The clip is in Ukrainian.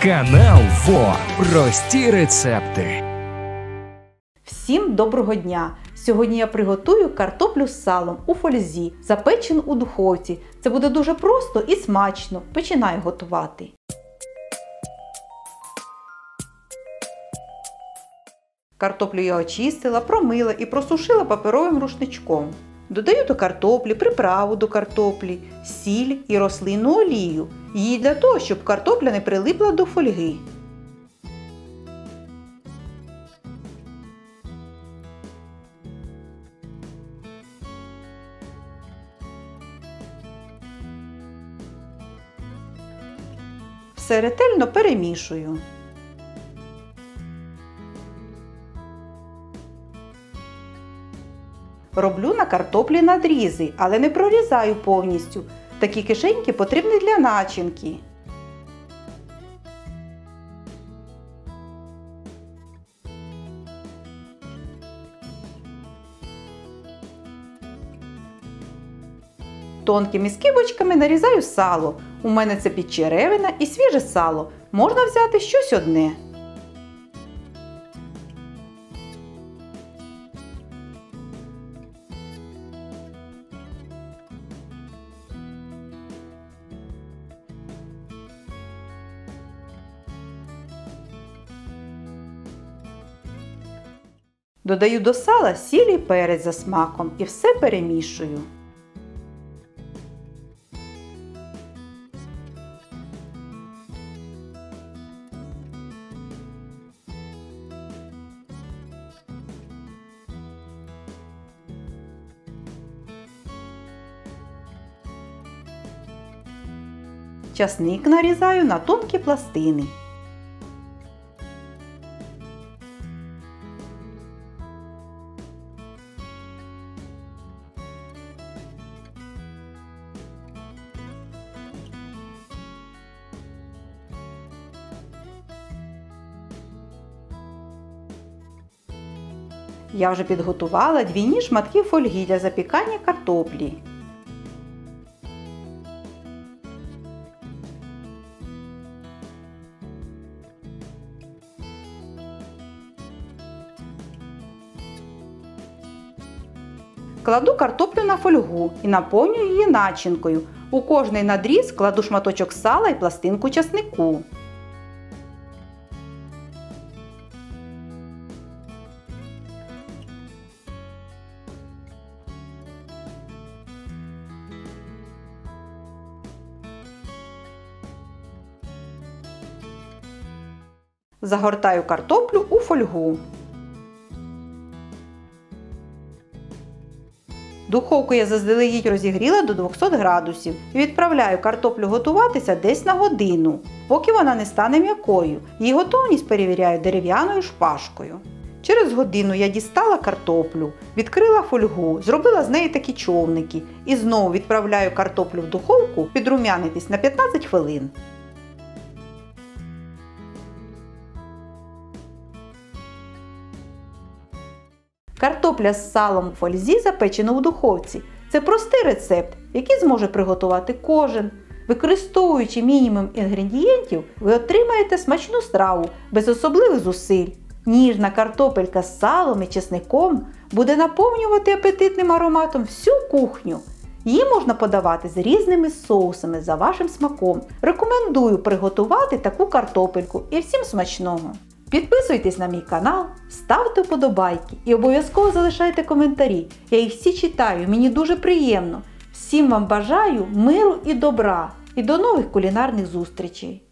Канал ВО. Прості рецепти. Всім доброго дня! Сьогодні я приготую картоплю з салом у фользі, запечену у духовці. Це буде дуже просто і смачно. Починаю готувати. Картоплю я очистила, промила і просушила паперовим рушничком. Додаю до картоплі приправу до картоплі, сіль і рослинну олію. Її для того, щоб картопля не прилипла до фольги. Все ретельно перемішую. Роблю на картоплі надрізи, але не прорізаю повністю. Такі кишеньки потрібні для начинки. Тонкими скибочками нарізаю сало. У мене це підчеревина і свіже сало. Можна взяти щось одне. Додаю до сала сіль і перець за смаком і все перемішую. Часник нарізаю на тонкі пластини. Я вже підготувала двійні шматки фольги для запікання картоплі. Кладу картоплю на фольгу і наповнюю її начинкою. У кожний надріз кладу шматочок сала і пластинку часнику. Загортаю картоплю у фольгу. Духовку я заздалегідь розігріла до 200 градусів і відправляю картоплю готуватися десь на годину, поки вона не стане м'якою. Її готовність перевіряю дерев'яною шпажкою. Через годину я дістала картоплю, відкрила фольгу, зробила з неї такі човники і знову відправляю картоплю в духовку підрумянитись на 15 хвилин. Картопля з салом у фользі запечена у духовці. Це простий рецепт, який зможе приготувати кожен. Використовуючи мінімум інгредієнтів, ви отримаєте смачну страву без особливих зусиль. Ніжна картопелька з салом і чесником буде наповнювати апетитним ароматом всю кухню. Її можна подавати з різними соусами за вашим смаком. Рекомендую приготувати таку картопельку і всім смачного! Підписуйтесь на мій канал, ставте вподобайки і обов'язково залишайте коментарі. Я їх всі читаю, мені дуже приємно. Всім вам бажаю миру і добра. І до нових кулінарних зустрічей!